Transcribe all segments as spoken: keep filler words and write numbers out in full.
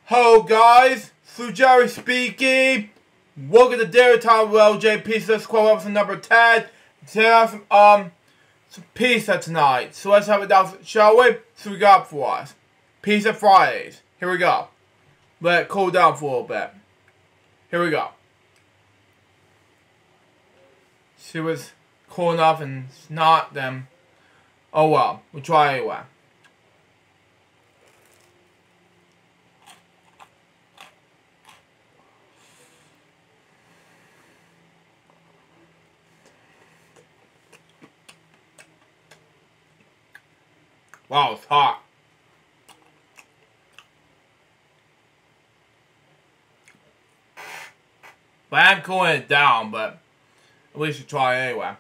Hello guys, Sue Jerry speaking. Welcome to Dairy Time with L J P C B M Kwelp episode number ten. Today I have some, um, some pizza tonight. So let's have it down, shall we? So we got for us. Pizza Fridays. Here we go. Let it cool down for a little bit. Here we go. See what's cool enough and it's not, then oh well. We'll try anyway. Wow, it's hot. But I'm cooling it down, but at least you try it anyway.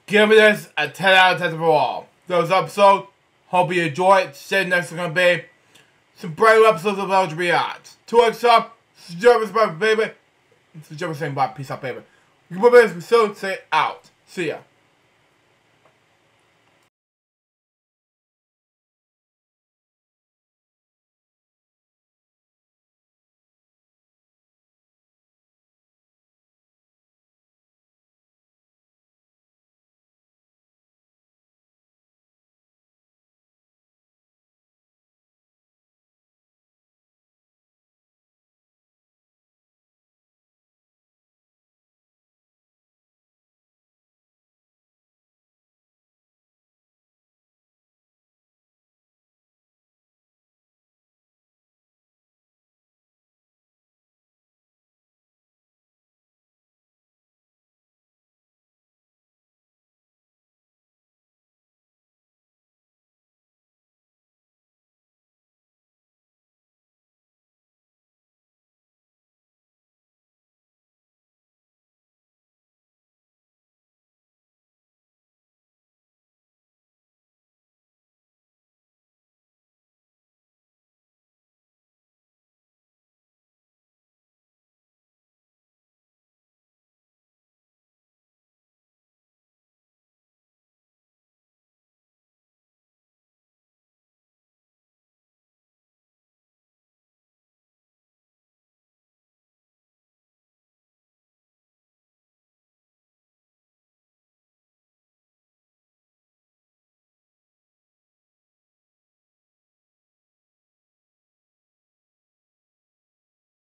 Give me this a ten out of ten overall. Those episodes, hope you enjoy it. Stay next is going to be some brand new episodes of L J P C B M. Two weeks up, Jeremy baby. It's Jeremy saying bye. Peace out, baby. You can put this episode, say out. See ya.